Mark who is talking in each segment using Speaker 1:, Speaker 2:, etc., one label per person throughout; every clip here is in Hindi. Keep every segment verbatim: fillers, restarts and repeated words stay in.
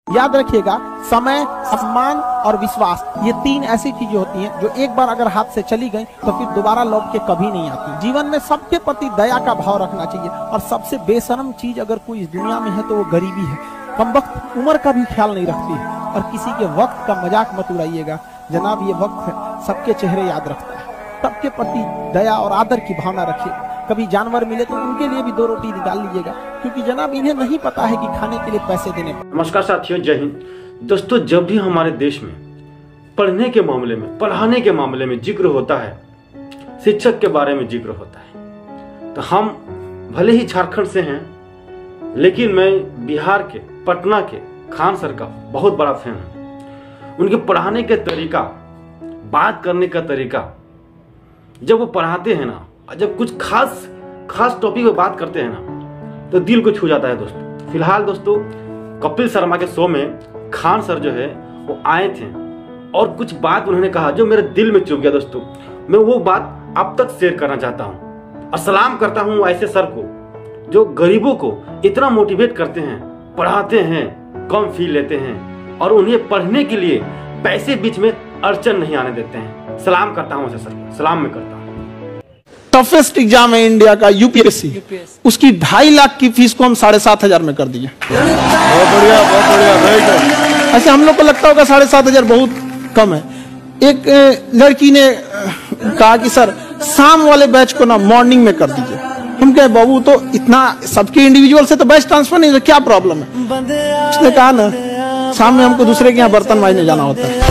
Speaker 1: याद रखिएगा, समय, सम्मान और विश्वास, ये तीन ऐसी चीजें होती हैं जो एक बार अगर हाथ से चली गई तो फिर दोबारा लौट के कभी नहीं आती। जीवन में सबके प्रति दया का भाव रखना चाहिए और सबसे बेशर्म चीज अगर कोई इस दुनिया में है तो वो गरीबी है। कम वक्त उम्र का भी ख्याल नहीं रखती है और किसी के वक्त का मजाक मत उड़ाइएगा। जनाब, ये वक्त सबके चेहरे याद रखता है। सबके प्रति दया और आदर की भावना रखिए। कभी जानवर मिले तो उनके लिए भी दो रोटी निकाल लीजिएगा, क्योंकि जनाब इन्हें नहीं पता है कि खाने के लिए पैसे देने।
Speaker 2: नमस्कार साथियों, जय हिंद। दोस्तों, जब भी हमारे देश में पढ़ने के मामले में, पढ़ाने के मामले में जिक्र होता है, शिक्षक के बारे में जिक्र होता है, तो हम भले ही झारखंड से हैं, लेकिन मैं बिहार के पटना के खान सर का बहुत बड़ा फैन हूं। उनके पढ़ाने के तरीका, बात करने का तरीका, जब वो पढ़ाते हैं ना, जब कुछ खास खास टॉपिक पे बात करते हैं ना, तो दिल को छू जाता है। दोस्तों, फिलहाल दोस्तों कपिल शर्मा के शो में खान सर जो है वो आए थे और कुछ बात उन्होंने कहा जो मेरे दिल में चुभ गया। दोस्तों, मैं वो बात अब तक शेयर करना चाहता हूँ और सलाम करता हूँ ऐसे सर को जो गरीबों को इतना मोटिवेट करते हैं, पढ़ाते हैं, कम फी लेते हैं और उन्हें पढ़ने के लिए पैसे बीच में अड़चन नहीं आने देते हैं। सलाम करता हूँ ऐसे सर को, सलाम मैं करता हूँ।
Speaker 1: टफेस्ट एग्जाम है इंडिया का, यूपीएससी, उसकी ढाई लाख की फीस को हम साढ़े सात हजार में कर दिए।
Speaker 3: बहुत बढ़िया, बहुत बढ़िया।
Speaker 1: ऐसे हम लोग को लगता होगा साढ़े सात हजार बहुत कम है। एक लड़की ने कहा कि सर शाम वाले बैच को ना मॉर्निंग में कर दीजिए। हम कहे बाबू, तो इतना सबके इंडिविजुअल से तो बैच ट्रांसफर नहीं, क्या प्रॉब्लम है? उसने कहा ना, शाम में हमको दूसरे के यहाँ बर्तन मांजने जाना होता है।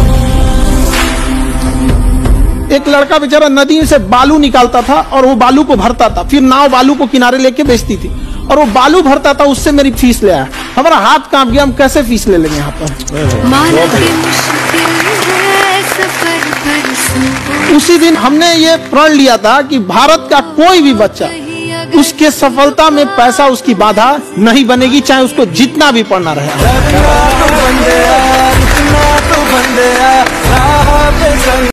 Speaker 1: एक लड़का बेचारा नदी से बालू निकालता था और वो बालू को भरता था, फिर नाव बालू को किनारे लेके बेचती थी और वो बालू भरता था, उससे मेरी फीस ले आया। हमारा हाथ कांप गया, हम कैसे फीस ले लेंगे यहाँ पर। उसी दिन हमने ये प्रण लिया था कि भारत का कोई भी बच्चा, उसके सफलता में पैसा उसकी बाधा नहीं बनेगी, चाहे उसको जितना भी पढ़ना रहे।